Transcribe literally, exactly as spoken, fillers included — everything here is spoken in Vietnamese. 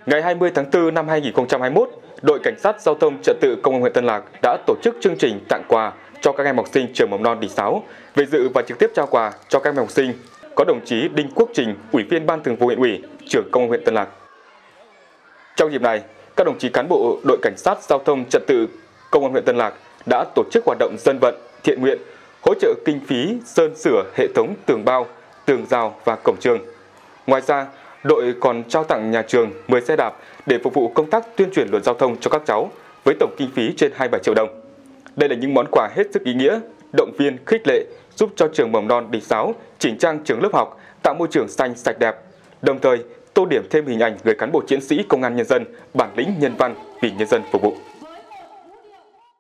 Ngày hai mươi tháng tư năm hai nghìn không trăm hai mươi mốt, đội cảnh sát giao thông trật tự công an huyện Tân Lạc đã tổ chức chương trình tặng quà cho các em học sinh trường mầm non Đình Sáo. Về dự và trực tiếp trao quà cho các em học sinh có đồng chí Đinh Quốc Trình, Ủy viên Ban Thường vụ huyện ủy, trưởng công an huyện Tân Lạc. Trong dịp này, các đồng chí cán bộ đội cảnh sát giao thông trật tự công an huyện Tân Lạc đã tổ chức hoạt động dân vận, thiện nguyện, hỗ trợ kinh phí sơn sửa hệ thống tường bao, tường rào và cổng trường. Ngoài ra, đội còn trao tặng nhà trường mười xe đạp để phục vụ công tác tuyên truyền luật giao thông cho các cháu với tổng kinh phí trên hai mươi bảy triệu đồng. Đây là những món quà hết sức ý nghĩa, động viên, khích lệ giúp cho trường mầm non Đình Sáo chỉnh trang trường lớp học, tạo môi trường xanh sạch đẹp, đồng thời tô điểm thêm hình ảnh người cán bộ chiến sĩ công an nhân dân bản lĩnh nhân văn vì nhân dân phục vụ.